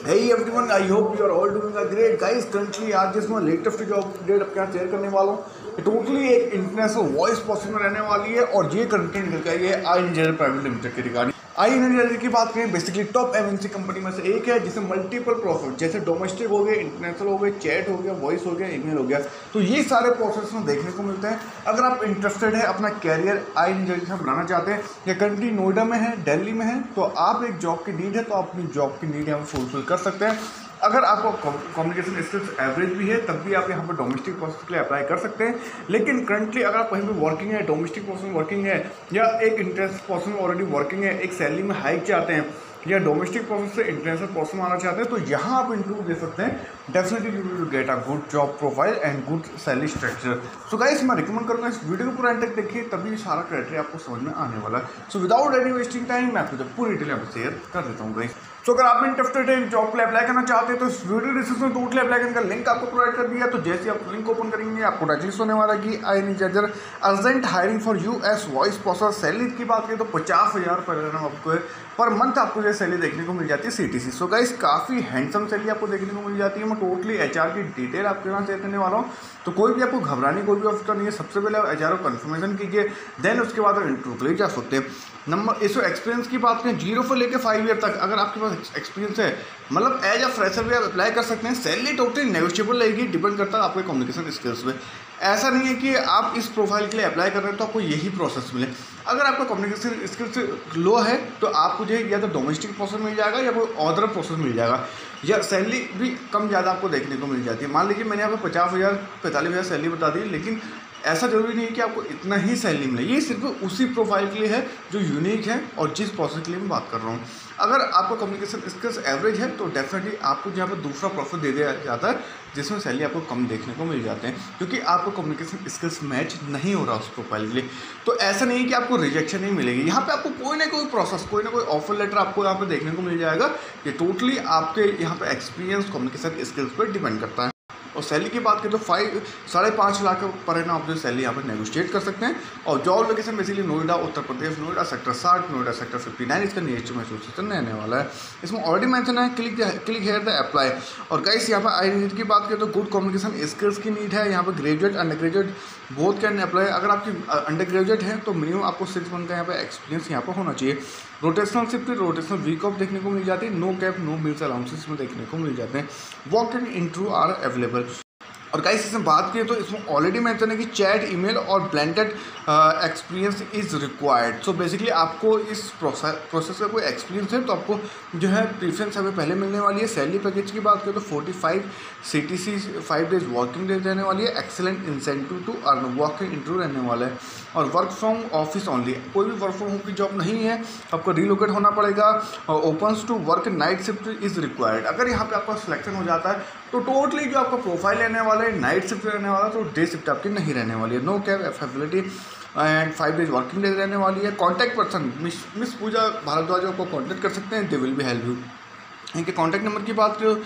Hey everyone, I hope you are all doing a great guys. Currently आज जिसमें latest job update आपके यहाँ share करने वाला हूँ टोटली एक इंटरनेशनल वॉइस पॉसिबल रहने वाली है और ये कंटेंट निकल के ये आई इंजीनियर प्राइवेट लिमिटेड के रिगार्डिंग। आई इंजीनियर की बात करें बेसिकली टॉप एमएनसी कंपनी में से एक है जिसमें मल्टीपल प्रोसेस जैसे डोमेस्टिक हो गए, इंटरनेशनल हो गए, चैट हो गया, वॉइस हो गया, ईमेल हो गया, तो ये सारे प्रोसेस में देखने को मिलते हैं। अगर आप इंटरेस्टेड है अपना कैरियर आई इंजीनियर के साथ बनाना चाहते हैं या कंट्री नोएडा में है, दिल्ली में है, तो आप एक जॉब की नीड है तो आप अपनी जॉब की नीड यहाँ पर फुलफिल कर सकते हैं। अगर आपको कम्युनिकेशन स्किल्स एवरेज भी है तब भी आप यहाँ पर डोमेस्टिक प्रोसेस के लिए अप्लाई कर सकते हैं। लेकिन करंटली अगर आप कहीं पर वर्किंग है, डोमेस्टिक प्रोसेस में वर्किंग है या एक इंटरनेशनल प्रोसेस में ऑलरेडी वर्किंग है, एक सैलरी में हाइक चाहते हैं या डोमेस्टिक प्रोसेस से इंटरनेशनल प्रोसेस में आना चाहते हैं, तो यहाँ आप इंटरव्यू दे सकते हैं। Definitely you will get a good job profile and good salary structure. So guys मैं रिकमेंड करूँगा इस वीडियो को पूरा एंड तक देखिए, तभी सारा क्राइटेरिया आपको समझ में आने वाला है। So without any wasting time मैं आपको पूरी डिटेल यहाँ पर शेयर कर देता हूँ गाइस। तो अगर आप इंटरेस्टेड है जॉब के लिए अप्लाई करना चाहते हैं तो इस वीडियो डिस्क्रिप्शन में टोटली अप्लाई करने का लिंक आपको प्रोवाइड कर दिया। तो जैसे आप लिंक ओपन करेंगे आपको डायरेक्टली होने वाला कि I engineer urgent hiring for US voice process. Salary की बात करें तो 50,000 पर मंथ आपको ये सैलरी देखने को मिल जाती है सीटीसी। सो गाइस काफ़ी हैंडसम सैलरी आपको देखने को मिल जाती है। मैं टोटली एचआर की डिटेल आपके यहाँ शेयर करने वाला हूँ, तो कोई भी आपको घबराने कोई भी आवश्यकता नहीं है। सबसे पहले आप एचआर को कन्फर्मेशन कीजिए, देन उसके बाद आप इंटरव्यू के लिए जा सकते हैं। नंबर इस एक्सपीरियंस की बात करें 0 से लेकर 5 ईयर तक अगर आपके पास एक्सपीरियंस है, मतलब एज अ फ्रेशर भी आप अप्लाई कर सकते हैं। सैलरी टोटली नेगोशिएबल रहेगी, डिपेंड करता है आपके कम्युनिकेशन स्किल्स पे। ऐसा नहीं है कि आप इस प्रोफाइल के लिए अप्लाई कर रहे हैं तो आपको यही प्रोसेस मिले। अगर आपका कम्युनिकेशन स्किल्स लो है तो आपको जो या तो डोमेस्टिक प्रोसेस मिल जाएगा या कोई अदर प्रोसेस मिल जाएगा, या सैलरी भी कम ज़्यादा आपको देखने को मिल जाती है। मान लीजिए मैंने यहाँ पर 50,000 45,000 सैलरी बता दी, लेकिन ऐसा जरूरी नहीं है कि आपको इतना ही सैलरी मिले। ये सिर्फ उसी प्रोफाइल के लिए है जो यूनिक है और जिस प्रोसेस के लिए मैं बात कर रहा हूँ। अगर आपका कम्युनिकेशन स्किल्स एवरेज है तो डेफिनेटली आपको यहाँ पर दूसरा प्रोसेस दे दिया जाता है जिसमें सैलरी आपको कम देखने को मिल जाते हैं, क्योंकि आपको कम्युनिकेशन स्किल्स मैच नहीं हो रहा उस प्रोफाइल के लिए। तो ऐसा नहीं है कि आपको रिजेक्शन नहीं मिलेगी, यहाँ पे आपको कोई ना कोई प्रोसेस, कोई ना कोई ऑफर लेटर आपको यहाँ पे देखने को मिल जाएगा। ये टोटली आपके यहाँ पे एक्सपीरियंस कम्युनिकेशन स्किल्स पर डिपेंड करता है। और सैलरी की बात करें तो 5.5 लाख पर है ना, आप जो सैलरी यहाँ पर नेगोशिएट कर सकते हैं। और job location basically Noida Uttar Pradesh, Noida sector 60, Noida sector 59 इसका नियरेस्ट एसोसिएशन रहने वाला है। इसमें ऑलरेडी मेंशन है क्लिक हेयर द अप्लाई। और गाइस यहाँ पर आई नीड की बात करें तो गुड कम्युनिकेशन स्किल्स की नीड है। यहाँ पर graduate under graduate both can apply. अगर आपकी अंडर ग्रेजुएट है तो मिनिमम आपको 6 मंथ का यहाँ पर एक्सपीरियंस यहाँ पर होना चाहिए। Rotational shift, rotational week off देखने को मिल जाती है। No cab no meals allowances में देखने को मिल जाते हैं। Walk in interview are available. और गाइस इसमें बात करें तो इसमें ऑलरेडी मेंशन है कि चैट, ईमेल और blended experience is required. So basically आपको इस प्रोसेस का कोई एक्सपीरियंस है तो आपको जो है प्रीफरेंस हमें पहले मिलने वाली है। सैलरी पैकेज की बात करें तो 45 CTC 5 डेज वर्किंग डेज रहने वाली है। Excellent incentive to earn working interview रहने वाला है। और वर्क फ्रॉम ऑफिस ओनली, कोई भी वर्क फ्रॉम होम की जॉब नहीं है, आपको रिलोकेट होना पड़ेगा। और opens to work night shift is required. अगर यहाँ पे आपका सिलेक्शन हो जाता है तो टोटली जो आपका प्रोफाइल रहने वाला है नाइट शिफ्ट रहने वाला है, तो डे शिफ्ट आपकी नहीं रहने वाली है। No cab availability and 5 days working days रहने वाली है। Contact person miss Puja Bhardwaj को कॉन्टैक्ट कर सकते हैं, they will be help you. इनके कॉन्टैक्ट नंबर की बात करो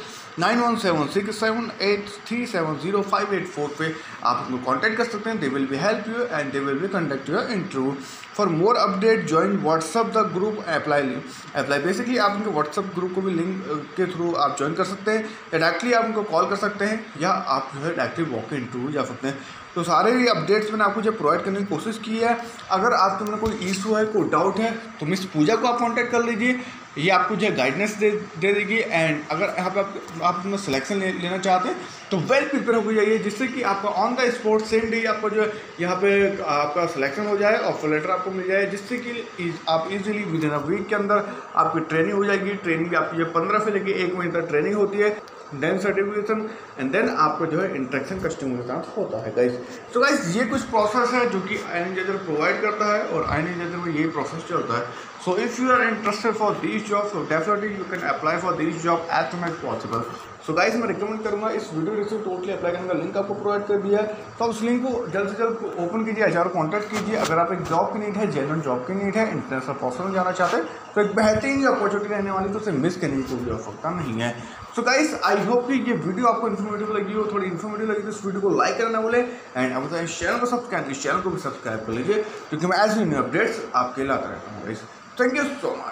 917678370584 पे आप उनको कॉन्टैक्ट कर सकते हैं। They will be help you and they will be conduct your interview. For more update join WhatsApp the group apply. Basically आप उनके व्हाट्सअप ग्रुप को भी लिंक के थ्रू आप ज्वाइन कर सकते हैं, या डायरेक्टली आप उनको कॉल कर सकते हैं, या आप जो है डायरेक्टली वॉक इन इंटरव्यू जा सकते हैं। तो सारे ये अपडेट्स मैंने आपको जो प्रोवाइड करने की कोशिश की है। अगर आपके अंदर कोई इशू है, कोई डाउट है, तो मिस पूजा को आप कॉन्टैक्ट कर लीजिए, ये आपको जो है गाइडेंस दे देगी। एंड अगर यहाँ पे आप सिलेक्शन लेना चाहते हैं तो वेल प्रिपेयर हो जाइए, जिससे कि आपका on the spot same day आपको जो है यहाँ पे आपका सिलेक्शन हो जाए, ऑफर लेटर आपको मिल जाए, जिससे कि आप easily within a week के अंदर आपकी ट्रेनिंग हो जाएगी। ट्रेनिंग आपकी जो 15 से लेकर 1 महीने तक ट्रेनिंग होती है, देन सर्टिफिकेशन एंड देन आपको जो है इंटरेक्शन कस्टमर के साथ होता है गाइस। तो गाइस ये कुछ प्रोसेस है जो कि आई इंजीनियर प्रोवाइड करता है और आई इंजीनियर में यही प्रोसेस चलता है। So if you are interested for this job so definitely you can apply for this job as soon as possible. So guys मैं रिकमेंड करूँगा इस वीडियो रिसीव टोटली अप्लाई करने का लिंक आपको प्रोवाइड कर दिया है, तो उस लिंक को जल्द से जल्द ओपन कीजिए, एचआर को कॉन्टैक्ट कीजिए। अगर आप एक जॉब की नीड है, जेन्युइन जॉब की नीड है, इंटरनेशनल प्रोसेस में जाना चाहते हैं, तो एक बेहतरीन अपॉर्चुनिटी रहने वाली, तो उसे मिस करने की कोई आवश्यकता नहीं है। सो गाइस आई होप कि ये वीडियो आपको इन्फॉर्मेटिव लगी हो, थोड़ी इन्फॉर्मेटिव लगी तो इस वीडियो को लाइक करना बोले एंड अब इस चैनल को सब्सक्राइब, इस चैनल को भी सब्सक्राइब कर लीजिए, क्योंकि मैं ऐसे न्यू अपडेट्स आपके लिए लाता रहता हूँ guys. Thank you so much.